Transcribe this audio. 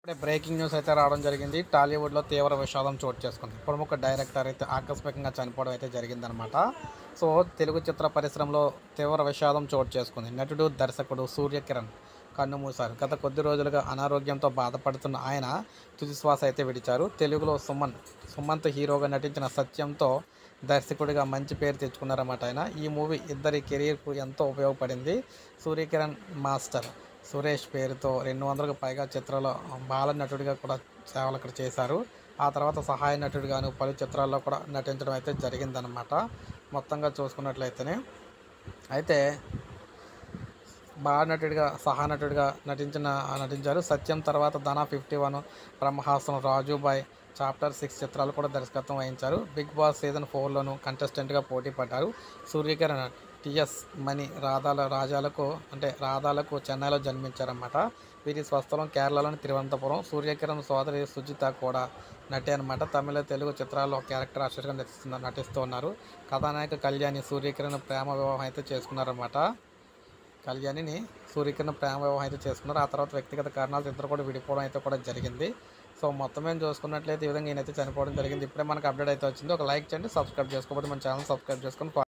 ఇప్పుడే breaking news అయితే రావడం జరిగింది. టాలీవుడ్లో తీవ్ర విషాదం చోటు చేసుకుంది. ప్రముఖ డైరెక్టర్ అయితే ఆకస్మికంగా చనిపోవడం అయితే జరిగిందనమాట. సో తెలుగు చిత్ర పరిశ్రమలో తీవ్ర విషాదం చోటు చేసుకుంది. నటుడు, దర్శకుడు సూర్యకిరణ్ కన్నుమూశారు. గత కొద్ది రోజులుగా అనారోగ్యంతో బాధపడుతున్న ఆయన తుదిశ్వాస అయితే విడిచారు. తెలుగులో సుమంత్ హీరోగా నటించిన సత్యంతో దర్శకుడిగా మంచి పేరు తెచ్చుకున్నారన్నమాట ఆయన. ఈ మూవీ ఇద్దరి కెరీర్కు ఎంతో ఉపయోగపడింది. సూర్యకిరణ్ మాస్టర్ సురేష్ పేరుతో 200కు పైగా చిత్రాల్లో బాల నటుడిగా కూడా సేవలు అక్కడ చేశారు. ఆ తర్వాత సహాయ నటుడిగాను పలు చిత్రాల్లో కూడా నటించడం అయితే జరిగిందనమాట. మొత్తంగా చూసుకున్నట్లయితేనే అయితే బాల నటుడిగా సహానటుడిగా నటించారు. సత్యం తర్వాత ధన 51, బ్రహ్మాస్త్రం, రాజుబాయ్, చాప్టర్ 6 చిత్రాలు కూడా దర్శకత్వం వహించారు. బిగ్ బాస్ సీజన్ 4లోను కంటెస్టెంట్గా పోటీ పడ్డారు. సూర్యకిరణ్ టీఎస్ మణి రాధాలకు చెన్నైలో జన్మించారన్నమాట. వీరి స్వస్థలం కేరళలోని తిరువనంతపురం. సూర్యకిరణ్ సోదరి సుజిత కూడా నటి అనమాట. తమిళ, తెలుగు చిత్రాల్లో క్యారెక్టర్ ఆర్టిస్ట్గా నటిస్తూ ఉన్నారు. కథానాయక కళ్యాణి సూర్యకిరణ్ ప్రేమ వివాహం అయితే చేసుకున్నారన్నమాట. సూర్యకిరణ్ ప్రేమ వివాహం అయితే చేసుకున్నారు. ఆ తర్వాత వ్యక్తిగత కారణాలతో ఇద్దరు కూడా విడిపోవడం అయితే కూడా జరిగింది. సో మొత్తం మేము చూసుకున్నట్లయితే ఈ విధంగా ఈయనైతే చనిపోవడం జరిగింది. ఇప్పుడే మనకు అప్డేట్ అయితే వచ్చింది. ఒక లైక్ చేయండి, సబ్స్క్రైబ్ చేసుకోకపోతే మన ఛానల్ సబ్స్క్రైబ్ చేసుకొని